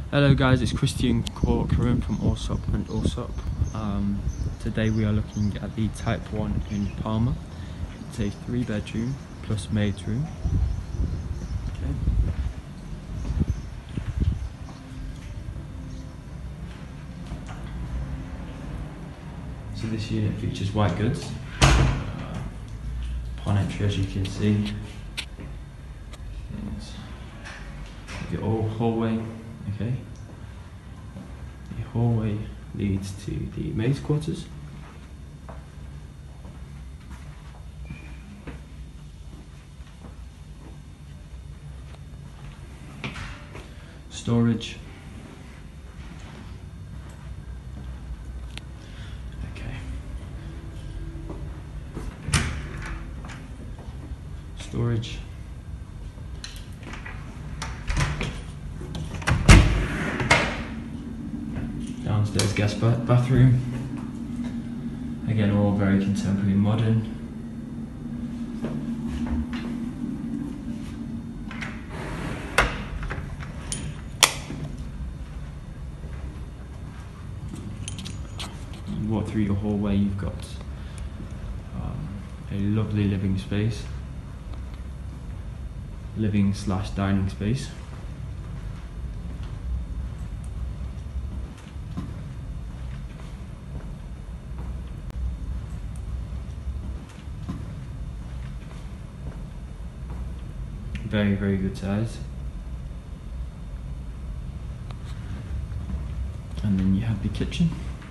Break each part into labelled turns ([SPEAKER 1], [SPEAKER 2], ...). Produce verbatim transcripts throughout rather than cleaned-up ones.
[SPEAKER 1] Hello guys, it's Christian Karim from Allsop and Allsop. Um, today we are looking at the Type one in Palmer. It's a three bedroom plus maid's room. Okay. So this unit features white goods. Uh, upon entry, as you can see, the old hallway. Okay. The hallway leads to the maid's quarters. Storage. Okay. Storage. Downstairs guest bathroom. Again, all very contemporary and modern. You walk through your hallway, you've got um, a lovely living space. Living slash dining space. Very, very good size. And then you have the kitchen.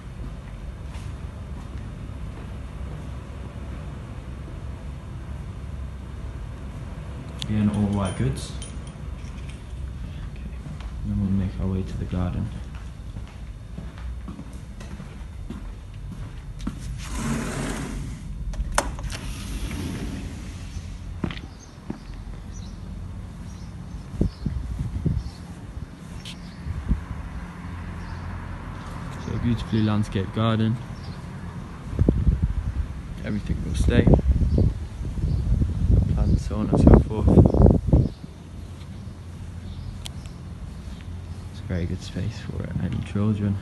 [SPEAKER 1] Again, all white goods. Okay. Then we'll make our way to the garden. A beautifully landscaped garden. Everything will stay. Plants, so on and so forth. It's a very good space for any children.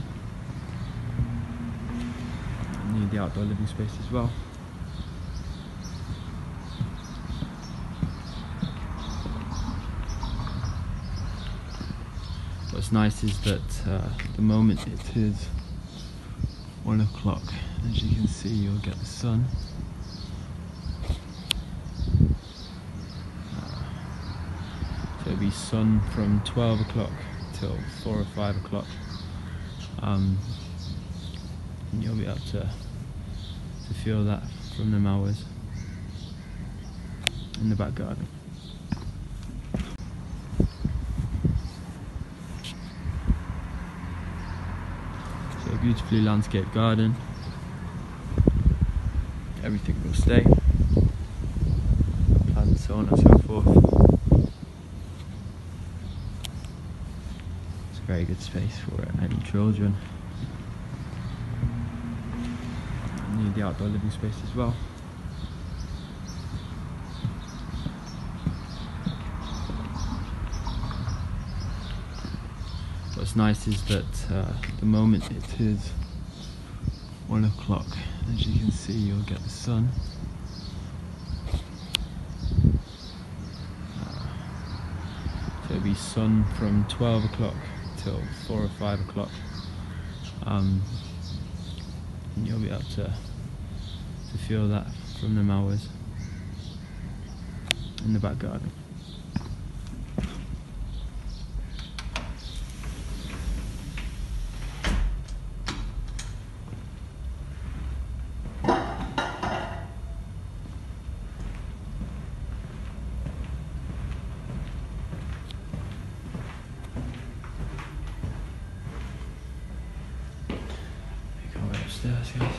[SPEAKER 1] And need the outdoor living space as well. What's nice is that uh, at the moment it is one o'clock. As you can see, you'll get the sun. Uh, so it'll be sun from twelve o'clock till four or five o'clock. Um, and you'll be able to, to feel that from them hours in the back garden. A beautifully landscaped garden. Everything will stay. Plants, so on and so forth. It's a very good space for any children. And need the outdoor living space as well. What's nice is that uh, at the moment it is one o'clock. As you can see, you'll get the sun. Uh, so it'll be sun from twelve o'clock till four or five o'clock. Um, and you'll be able to, to feel that from them hours in the back garden. Upstairs, guys.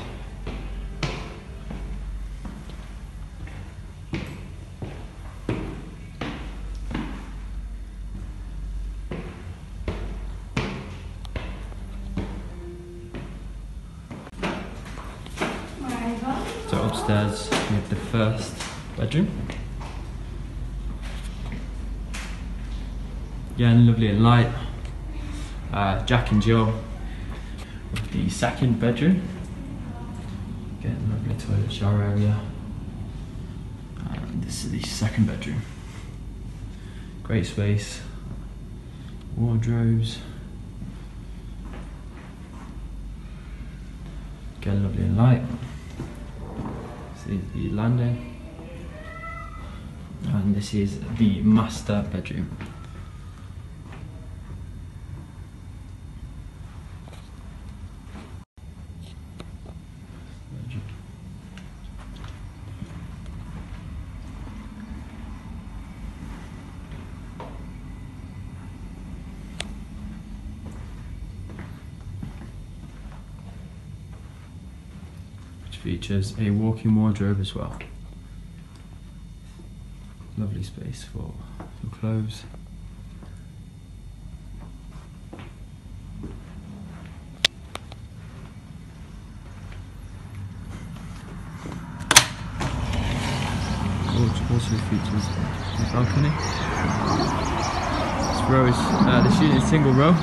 [SPEAKER 1] So upstairs we have the first bedroom. Again, lovely and light. uh, Jack and Jill with the second bedroom. Again, lovely toilet shower area. And this is the second bedroom. Great space, wardrobes. Again, lovely and light. This is the landing. And this is the master bedroom. Which features a walk-in wardrobe as well. Lovely space for your clothes. Also features a balcony. This row is uh, this unit is single row.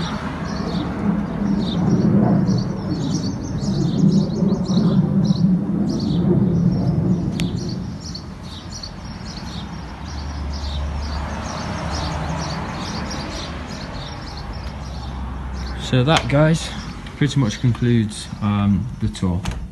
[SPEAKER 1] So that, guys, pretty much concludes um, the tour.